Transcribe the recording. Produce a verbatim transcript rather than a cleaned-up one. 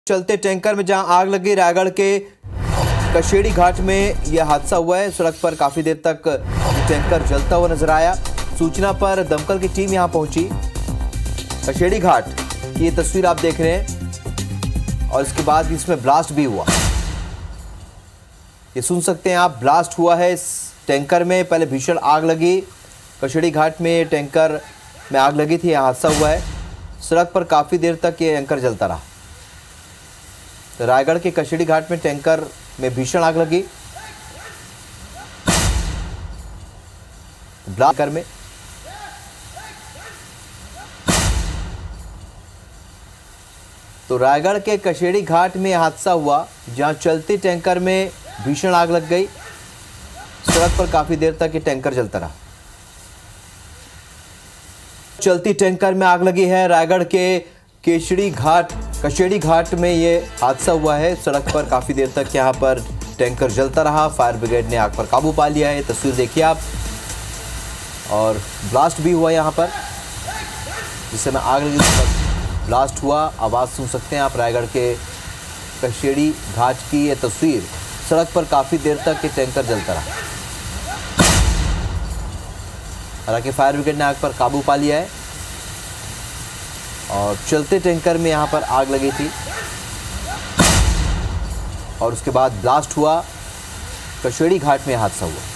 चलते टैंकर में जहां आग लगी, रायगढ़ के कशेड़ी घाट में यह हादसा हुआ है। सड़क पर काफी देर तक टैंकर जलता हुआ नजर आया। सूचना पर दमकल की टीम यहां पहुंची। कशेड़ी घाट की ये तस्वीर आप देख रहे हैं और इसके बाद इसमें ब्लास्ट भी हुआ। ये सुन सकते हैं आप, ब्लास्ट हुआ है इस टैंकर में। पहले भीषण आग लगी, कशेड़ी घाट में टैंकर में आग लगी थी, यह हादसा हुआ है। सड़क पर काफी देर तक ये टैंकर जलता रहा। तो रायगढ़ के कशेड़ी घाट में टैंकर में भीषण आग लगी। ब्लास्ट में तो रायगढ़ के कशेड़ी घाट में हादसा हुआ, जहां चलती टैंकर में भीषण आग लग गई। सड़क पर काफी देर तक ये टैंकर जलता रहा। चलती टैंकर में आग लगी है। रायगढ़ के केशड़ी घाट कशेड़ी घाट में ये हादसा हुआ है। सड़क पर काफी देर तक यहाँ पर टैंकर जलता रहा। फायर ब्रिगेड ने आग पर काबू पा लिया है। तस्वीर देखिए आप। और ब्लास्ट भी हुआ यहाँ पर, जिससे में आग लगी ब्लास्ट हुआ। आवाज़ सुन सकते हैं आप। रायगढ़ के कशेड़ी घाट की ये तस्वीर। सड़क पर काफ़ी देर तक ये टैंकर जलता रहा। हालांकि फायर ब्रिगेड ने आग पर काबू पा लिया है और चलते टैंकर में यहाँ पर आग लगी थी और उसके बाद ब्लास्ट हुआ। कशेड़ी घाट में हादसा हुआ।